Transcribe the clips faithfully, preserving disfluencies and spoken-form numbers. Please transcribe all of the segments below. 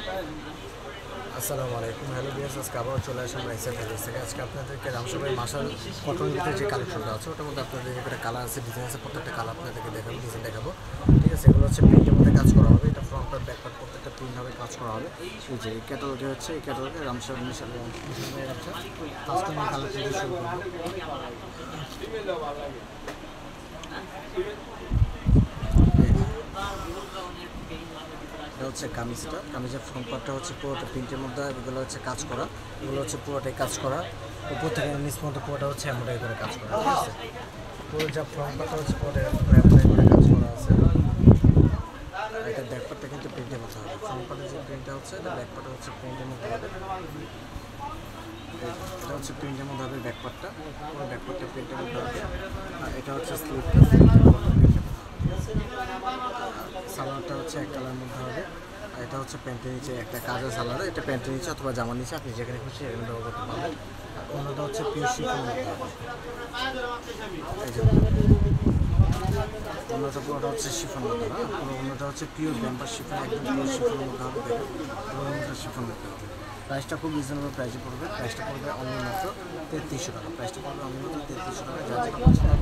আসসালামু আলাইকুম, hello viewers. আজকে আবারও চলে আসলাম রাইসা ফেব্রিক্স থেকে। আজকে আপনাদেরকে রামসাবাই মাসাল কটনের ভিতরে যে কালেকশনটা আছে ওটার মধ্যে আপনাদের যেটা কালার আছে, ডিজাইন আছে, প্রত্যেকটা কালার আপনাদেরকে দেখাবো, ডিজাইন দেখাবো। ঠিক আছে, এগুলো হচ্ছে প্রিন্টের মধ্যে কাজ করা হবে। এটা ফ্রন্ট পার্ট, ব্যাক পার্ট প্রত্যেকটা প্রিন্ট হবে, কাজ করা হবে। এই যে এই ক্যাটালগে হচ্ছে, এই ক্যাটালগে রামসাবাই মিশাল মিশালের আছে। ফার্স্ট আমি কালার থেকে শুরু করবো। এটা হচ্ছে কামিজটা, কামিজের ফ্রন্ট পার্টটা হচ্ছে পুরোটা প্রিন্টের মধ্যে, এগুলো হচ্ছে কাজ করা, এগুলো হচ্ছে পুরোটাই কাজ করা, উপর থেকে নিচ পর্যন্ত পুরোটা হচ্ছে এমব্রয়ডারি করে কাজ করা। ঠিক আছে, পুরো যা ফ্রন্ট পার্টটা হচ্ছে পুরোটা এমব্রয়ডারি করে কাজ করা আছে। এটা ব্যাক পার্টটা কিন্তু প্রিন্টের মধ্যে হবে। ফ্রন্ট পার্টের যে প্রিন্টটা হচ্ছে, এটা ব্যাক পার্টটা হচ্ছে প্রিন্টের মধ্যে হবে। এটা হচ্ছে প্রিন্টের মধ্যে হবে ব্যাক পার্টটা, পুরো ব্যাক পার্টটা প্রিন্টের মধ্যে হবে। আর এটা হচ্ছে স্লিভটা, সালোয়ারটা হচ্ছে এক কালার মধ্যে হবে। আর এটা হচ্ছে প্যান্টের নিচে একটা কাজের সালোয়ার, এটা প্যান্টের নিচে অথবা জামার নিচে আপনি যেখানে খুশি সেখানে ব্যবহার করতে পারবেন। অন্যটা হচ্ছে পিওর শিফন মধ্যে হবে। এই যে অন্যটা পুরোটা হচ্ছে শিফন মধ্যে, না পুরো অন্যটা হচ্ছে পিওর ব্যাম্পার শিফন, একদম পিওর শিফনের মধ্যে হবে। দেখেন পুরো অন্যটা শিফন মধ্যে হবে। প্রাইসটা খুব রিজনেবল প্রাইসে পড়বে। প্রাইসটা পড়বে অনলি মাত্র তেত্রিশশো টাকা। প্রাইসটা পড়বে অনলি মাত্র তেত্রিশশো টাকা। যা যেটা পছন্দ হবে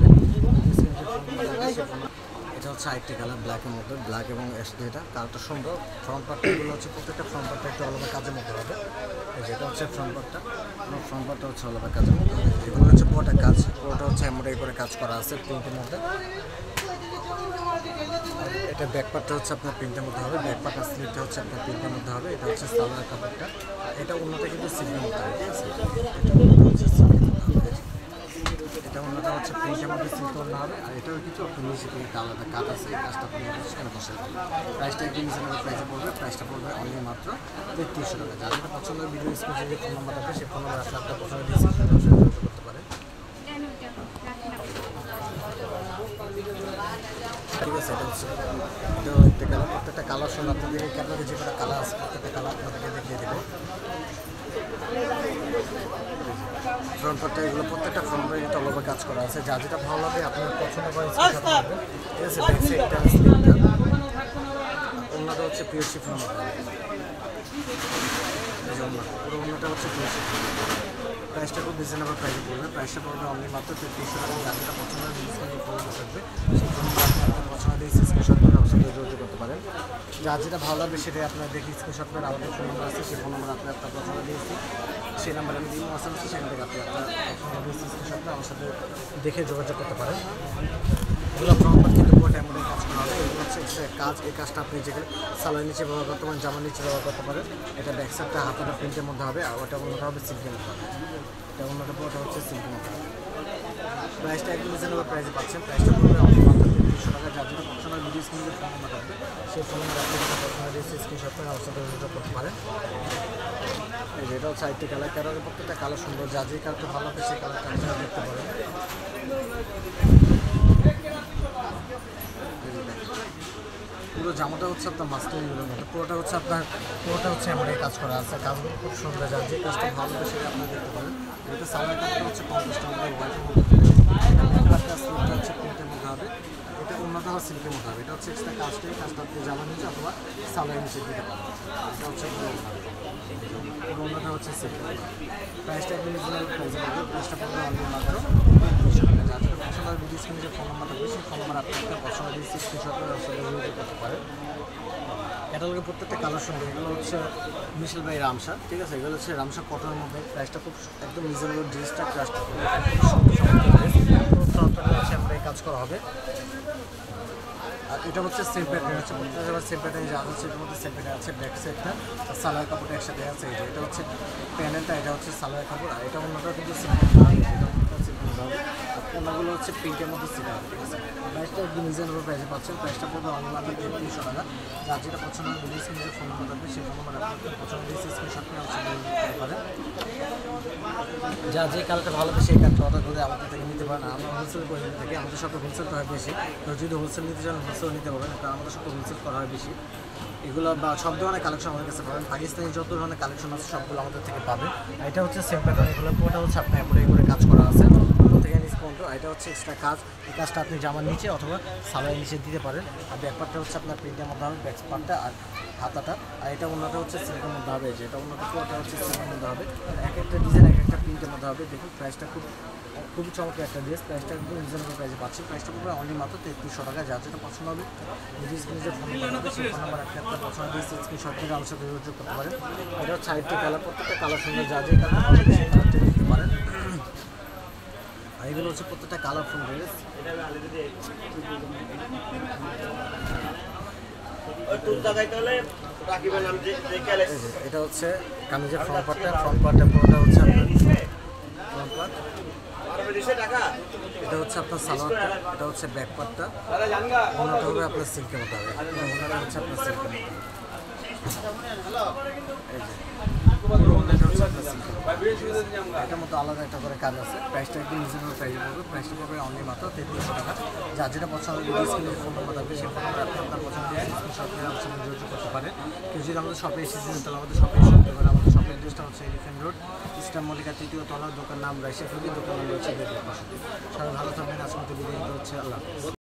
এটা হচ্ছে আরেকটি কালার ব্ল্যাকের মধ্যে, ব্ল্যাক এবং এটা কালারটা সুন্দর। ফ্রন্ট পার্টগুলো হচ্ছে প্রত্যেকটা ফ্রন্ট পার্টটা একটু আলাদা কাজের মধ্যে হবে। যেটা হচ্ছে ফ্রন্ট পার্টটা, ফ্রন্ট পার্টটা হচ্ছে আলাদা কাজের মধ্যে হবে। এগুলো হচ্ছে পুরোটা কাজ, পুরোটা হচ্ছে এমব্রয়ডারি করে কাজ করা আছে প্রিন্টের মধ্যে। এটা ব্যাক পার্টটা হচ্ছে আপনার প্রিন্টের মধ্যে হবে, ব্যাক পার্টটা স্লিভটা হচ্ছে আপনার প্রিন্টের মধ্যে হবে। এটা হচ্ছে সালোয়ার কাপড়টা, এটা অন্যটা কিন্তু সিল্কের মধ্যে হবে। ঠিক আছে, এটা হচ্ছে এটা অন্যটা হচ্ছে প্রিন্টের মধ্যে সিল্ক অন্য হবে। আর এটাও কিছু আপনি নিচে থেকে আলাদা কাজ আছে, এই কাজটা আপনি সেখানে বসে রাখবেন। প্রাইসটা একটু রিজনেবল প্রাইসে পড়বে। প্রাইসটা পড়বে অনলি মাত্র তেত্রিশশো টাকা। যার যেটা পছন্দ ভিডিও স্ক্রিনে যে ফোন নাম্বার আছে সেই ফোন নাম্বার আসলে আপনার পছন্দ দিয়ে যোগাযোগ করতে পারেন। ঠিক আছে, এটা হচ্ছে এটা একটা কালার, প্রত্যেকটা কালার শুনে আপনাদেরকে ক্যাটালগে যে কটা কালার আছে প্রত্যেকটা কালার আপনাদেরকে দেখিয়ে দেবো। ফ্রন্ট পার্টটা এগুলো প্রত্যেকটা ফ্রন্ট পার্টে এটা অলওভার কাজ করা আছে। যা যেটা ভালো লাগে আপনার পছন্দ করেন সেটা করবেন। ঠিক আছে, ব্যাক সাইডটা স্লিভটা অন্যটা হচ্ছে পিওর শিফন মধ্যে, পুরো অন্যটা হচ্ছে পিওর শিফন। প্রাইসটা খুব রিজনেবল প্রাইসে পড়বে। প্রাইসটা পড়বে অনলি মাত্র তেত্রিশশো টাকা। যা যেটা পছন্দ হয় ডিসকাউন্ট করে থাকবে, সেই জন্য আপনি আপনার পছন্দ দিয়ে স্ক্রিনশট করে আমার সাথে যোগাযোগ করতে পারেন। যার যেটা ভালো লাগবে সেটাই আপনার দেখি স্ক্রিনশট করে আমাদের ফোন নাম্বার আছে, সেই ফোন নাম্বার আপনি আপনার পছন্দ দিয়েছি, সেই নাম্বার আমি দিন আসতে পারছি, সেখান থেকে আপনি আপনার পছন্দ দিয়ে স্ক্রিনশট করে আমার সাথে দেখে যোগাযোগ করতে পারেন। এগুলো ফ্রন্ট পার্ট কিন্তু পুরো এমব্রয়ডারি কাজ করা হবে। এগুলো হচ্ছে কাজ, এই কাজটা আপনি যেখানে সালোয়ার নিচে ব্যবহার করতে পারেন, জামার নিচে ব্যবহার করতে পারেন। এটা ব্যাক সাইডটা হাতাটা প্রিন্টের মধ্যে হবে, আর ওটা অন্যটা হবে সিল্কের মধ্যে হবে। এটা অন্যটা পুরোটা হচ্ছে সিল্কের মধ্যে হবে। প্রাইসটা একদম রিজনেবল প্রাইসে পাচ্ছেন। প্রাইসটা পড়বে অনলি মাত্র তেত্রিশশো টাকা। যার যেটা পছন্দ হয় ভিডিও স্ক্রিনে ফোন নাম্বার থাকবে, সেই ফোন নাম্বার আপনি যেটা পছন্দ দিয়ে স্ক্রিনশট করে আমার সাথে যোগাযোগ করতে পারেন। এই যে এটা হচ্ছে আরেকটি কালার, কালারের প্রত্যেকটা কালার সুন্দর। যা যে কালারটা ভালো হবে সেই কালারটা আপনারা দেখতে পারেন। পুরো জামাটা হচ্ছে আপনার মাস্টারিংগুলোর মধ্যে, পুরোটা হচ্ছে আপনার পুরোটা হচ্ছে এমব্রয়ডারি কাজ করা আছে। কাজগুলো খুব সুন্দর, যার যে কাজটা ভালো হবে সেটা আপনারা দেখতে পারেন। এটা সালোয়ার কাপড়টা হচ্ছে পঞ্চাশ টাকা হোয়াইটের মধ্যে, স্লিভটা হচ্ছে প্রিন্টের মধ্যে হবে। এটা অন্যটা হচ্ছে সিল্কের মধ্যে হবে। এটা হচ্ছে এক্সট্রা কাজটাই, কাজটা আপনি জামার নিচে অথবা সালোয়ার নিচে দিতে পারেন। এটা হচ্ছে অন্যটা হচ্ছে সিল্কের মধ্যে। প্রাইসটা একদম রিজনেবল প্রাইসে পড়বে। প্রাইসটা পড়বে অনলি মাত্র তেত্রিশশো টাকা। যার যেটা পছন্দ হয় ভিডিও স্ক্রিনে যে ফোন নাম্বার থাকবে সেই ফোন নাম্বার আপনি আপনার পছন্দ দিয়ে স্ক্রিনশট করে আসলে যোগাযোগ করতে পারেন। ক্যাটালগের প্রত্যেকটা কালার সুন্দর। এগুলো হচ্ছে মিশেল ভাই রামসা। ঠিক আছে, এগুলো হচ্ছে রামসা কটনের মধ্যে। প্রাইসটা খুব একদম রিজনেবল। ড্রেসটা ক্রাশটা হচ্ছে এমব্রয়ডারি কাজ করা হবে। আর এটা হচ্ছে সেম প্যাটার্ন, হচ্ছে প্রত্যেকটা সেম প্যাটার্ন যা হচ্ছে এটার মধ্যে সেম প্যাটার্ন আছে। ব্যাক সাইডটা সালোয়ার কাপড়টা একসাথে আছে। এই যে এটা হচ্ছে প্যানেলটা, এটা হচ্ছে সালোয়ার কাপড়। আর এটা অন্যটা কিন্তু অন্যগুলো হচ্ছে প্রিন্টের মধ্যে সিল হবে। ঠিক আছে, প্রাইসটা একদম রিজনেবল প্রাইসে পাচ্ছেন। প্রাইসটা পড়বে অনলি মাত্র তেত্রিশশো টাকা। যার যেটা পছন্দ হয় ভিডিও স্ক্রিনে ফোন নাম্বার থাকবে সেই ফোন নাম্বার আপনার পছন্দ দিয়ে স্ক্রিনশট করে আমার সাথে দিতে পারেন। যা যে কালারটা ভালো হবে সেই কালারটা অর্ডার করে আমাদের থেকে নিতে পারেন। আমরা হোলসেল করে নিতে থাকি, আমাদের সবটা হোলসেলটা হয় বেশি। তো যদি হোলসেল নিতে চান হোলসেল নিতে পারবেন, কারণ আমাদের সবটা হোলসেল করা হয় বেশি। এগুলো বা সব ধরনের কালেকশন আমাদের কাছে পাবেন। পাকিস্তানি যত ধরনের কালেকশন আছে সবগুলো আমাদের থেকে পাবেন। এটা হচ্ছে সেম প্যাটার্ন, এগুলো পুরোটা হচ্ছে আপনার এমব্রয়ডারি করে কাজ করা আছে। থেকে নিচ পনেরো। এটা হচ্ছে এক্সট্রা কাজ, এই কাজটা আপনি জামার নিচে অথবা সালোয়ারের নিচে দিতে পারেন। আর ব্যাক পার্টটা হচ্ছে আপনার প্রিন্টের মধ্যে হবে, ব্যাক পার্টটা আর হাতাটা। আর এটা অন্যটা হচ্ছে সিল্কের মধ্যে হবে, যে এটা অন্যটা পুরোটা হচ্ছে সিল্কের মধ্যে হবে। এক একটা ডিজাইন এক একটা প্রিন্টের মধ্যে হবে। দেখুন প্রাইসটা খুব খুবই চমৎকার একটা ড্রেস, প্রাইসটা একদম রিজনেবল প্রাইসে পাচ্ছি। প্রাইসটা পুরো অনলি মাত্র তেত্রিশশো টাকা। যার যেটা পছন্দ হবে নিজের স্ক্রিনে যে ফোন নাম্বার হবে সেই ফোন নাম্বার একটা একটা পছন্দ দিয়ে স্ক্রিনশট করে আমার সাথে যোগাযোগ করতে পারেন। এটা হচ্ছে আরেকটি কালার, প্রত্যেকটা কালার সুন্দর, যা যে কালার ভালো লাগে সেই কালারটা দিতে পারেন। আর এগুলো হচ্ছে প্রত্যেকটা কালারফুল ড্রেস। এটা হচ্ছে কামিজের ফ্রন্ট পার্টটা, ফ্রন্ট পার্টটা পুরোটা হচ্ছে আপনার ফ্রন্ট পার্ট। এটা হচ্ছে আপনার সালোয়ারটা, এটা হচ্ছে ব্যাক পার্টটা। ওনাটা হবে আপনার সিল্কের মতো হবে, ওনাটা হচ্ছে আপনার সিল্কের মতো। এই যে পুরো ওনাটা হচ্ছে আপনার সিল্কের মতো। এটার মতো আলাদা একটা করে কাজ আছে। প্রাইসটা একদম রিজনেবল প্রাইসে পড়বে। প্রাইসটা পড়বে অনলি মাত্র তেত্রিশশো টাকা। যার যেটা পছন্দ হবে স্ক্রিনে ফোন নাম্বার থাকবে সেই ফোন নাম্বার আপনি আপনার পছন্দের স্ক্রিনশট করে আমার সঙ্গে যোগাযোগ করতে পারেন। কেউ যদি আমাদের শপে এসেছেন তাহলে আমাদের শপে এসে করতে পারেন। আমাদের শপের অ্যাড্রেসটা হচ্ছে এলিফ্যান্ট রোড, ইস্টার্ন মল্লিকা তৃতীয় তলা, দোকান নাম রাইসা ফুলি, দোকান নাম হচ্ছে বেদুর পাশে। সবাই ভালো থাকবেন। আজকে বিদায় হচ্ছে, আল্লাহ।